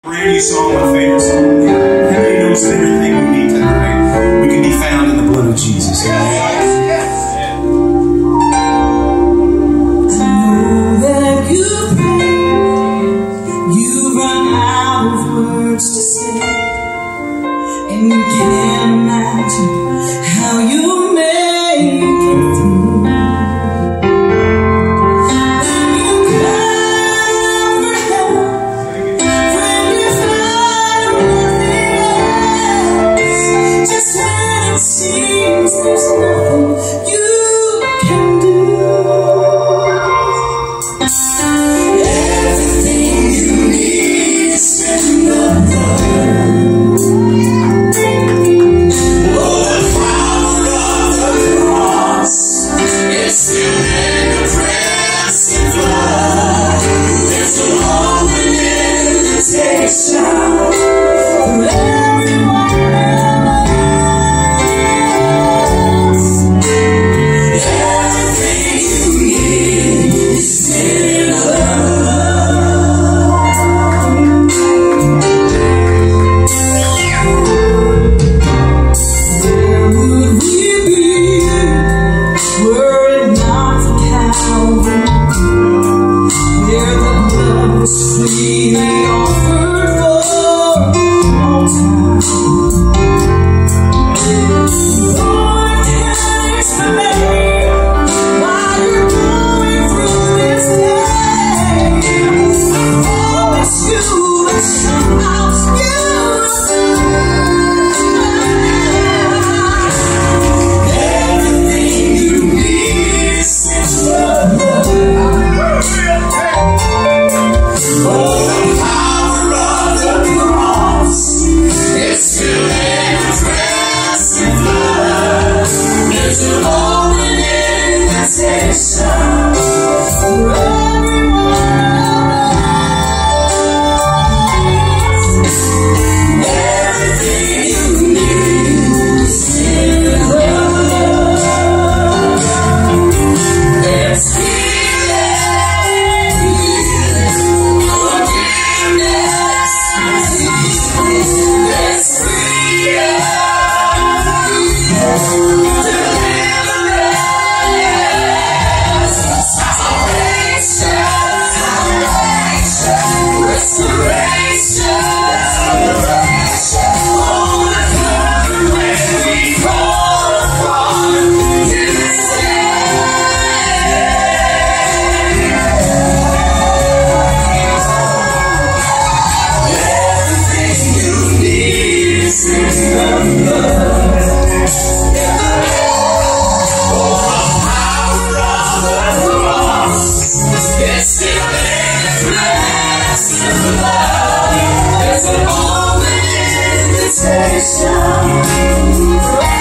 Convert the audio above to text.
Brand new song, my favorite song. Everybody knows everything we need tonight. We can be found in the blood of Jesus. And you can't imagine how you make it through. When you cry for help, when you find nothing else, just when it seems there's nothing you can do. Everything you need is in the blood. There's an open invitation.